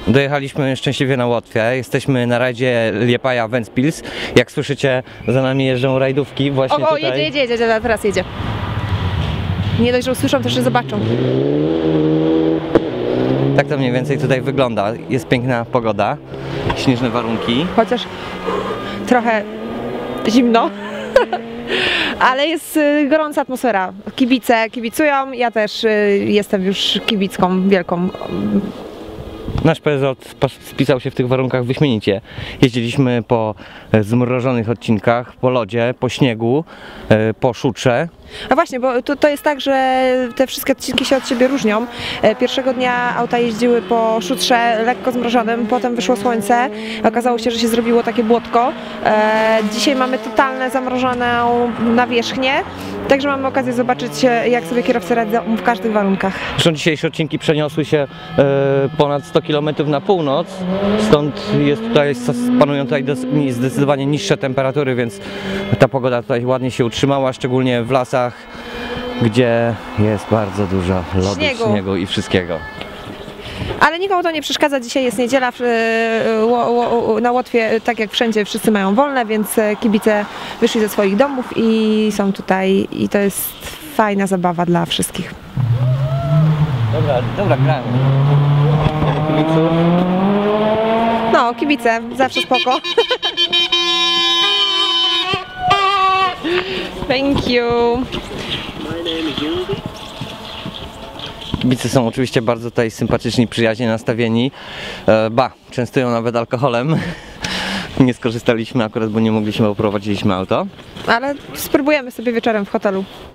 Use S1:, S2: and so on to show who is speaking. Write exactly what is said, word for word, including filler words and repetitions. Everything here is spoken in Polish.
S1: Dojechaliśmy szczęśliwie na Łotwę, jesteśmy na rajdzie Liepaja-Ventspils. Jak słyszycie, za nami jeżdżą rajdówki właśnie
S2: O, o
S1: tutaj.
S2: jedzie, jedzie, jedzie, teraz jedzie. Nie dość, że usłyszą, to jeszcze zobaczą.
S1: Tak to mniej więcej tutaj wygląda. Jest piękna pogoda, śnieżne warunki.
S2: Chociaż trochę zimno. Ale jest y, gorąca atmosfera. Kibice kibicują, ja też y, jestem już kibicką wielką.
S1: Nasz Peugeot spisał się w tych warunkach wyśmienicie. Jeździliśmy po zmrożonych odcinkach, po lodzie, po śniegu, po szutrze.
S2: A właśnie, bo to, to jest tak, że te wszystkie odcinki się od siebie różnią. Pierwszego dnia auta jeździły po szutrze lekko zmrożonym, potem wyszło słońce, okazało się, że się zrobiło takie błotko. Dzisiaj mamy totalne zamrożoną nawierzchnię, także mamy okazję zobaczyć, jak sobie kierowcy radzą w każdych warunkach.
S1: Zresztą dzisiejsze odcinki przeniosły się ponad sto kilometrów na północ, stąd jest tutaj, panują tutaj zdecydowanie niższe temperatury, więc ta pogoda tutaj ładnie się utrzymała, szczególnie w lasach, gdzie jest bardzo dużo lodu,
S2: śniegu,
S1: śniegu i wszystkiego.
S2: Ale nikomu to nie przeszkadza, dzisiaj jest niedziela, na Łotwie, tak jak wszędzie, wszyscy mają wolne, więc kibice wyszli ze swoich domów i są tutaj i to jest fajna zabawa dla wszystkich.
S1: Dobra, dobra, gramy.
S2: No, kibice, zawsze spoko. Thank you.
S1: Kibice są oczywiście bardzo tutaj sympatyczni, przyjaźnie nastawieni. E, ba, częstują nawet alkoholem. Nie skorzystaliśmy akurat, bo nie mogliśmy, bo prowadziliśmy auto.
S2: Ale spróbujemy sobie wieczorem w hotelu.